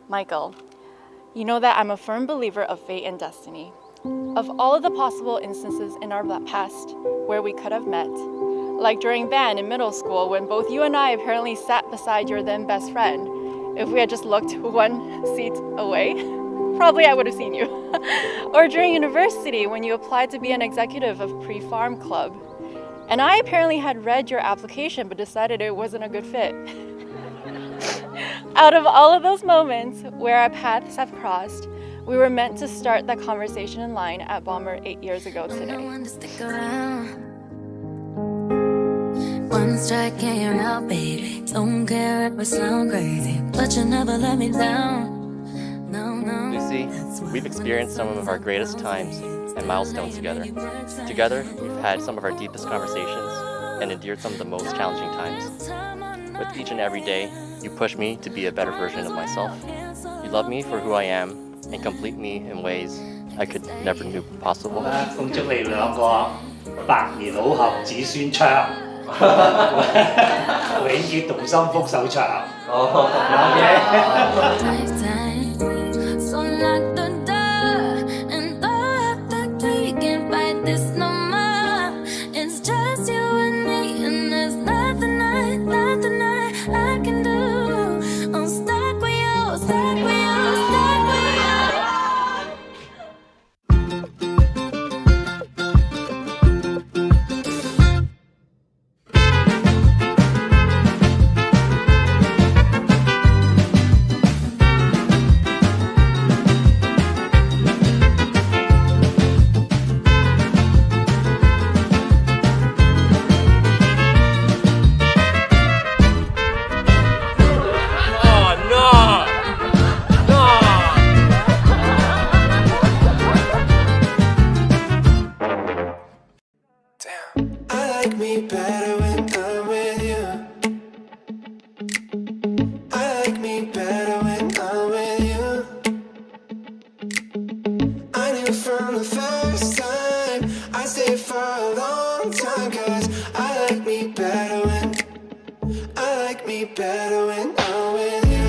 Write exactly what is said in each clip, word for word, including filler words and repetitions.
Michael, you know that I'm a firm believer of fate and destiny. Of all of the possible instances in our past where we could have met, like during band in middle school when both you and I apparently sat beside your then best friend, if we had just looked one seat away, probably I would have seen you. Or during university when you applied to be an executive of Pre-Farm Club, and I apparently had read your application but decided it wasn't a good fit. Out of all of those moments where our paths have crossed, we were meant to start that conversation in line at Bomber eight years ago today. One strike and you're out, baby. Don't care if I sound crazy, but you never let me down. No, no. Lucie, we've experienced some of our greatest times and milestones together. Together, we've had some of our deepest conversations and endured some of the most challenging times. With each and every day, you push me to be a better version of myself. You love me for who I am and complete me in ways I could never knew possible. 恭祝你兩個百年好合，子孫昌，永結同心，福壽長。 So lock the door and thought that we can't fight this no more. It's just you and me, and there's nothing I, nothing I, I can do. I'm stuck with you, stuck with you, stuck with me better when I'm with you. I like me better when I'm with you. I knew from the first time I stayed for a long time, cause I like me better when I like me better when I'm with you.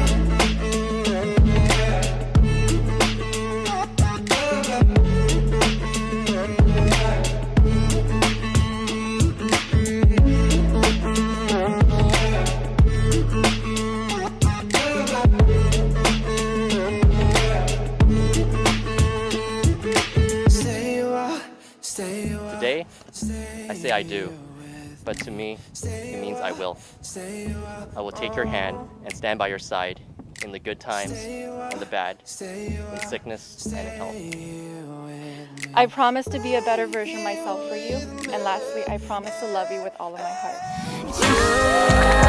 Today, I say I do, but to me, it means I will. I will take your hand and stand by your side in the good times and the bad, in sickness and in health. I promise to be a better version of myself for you, and lastly, I promise to love you with all of my heart.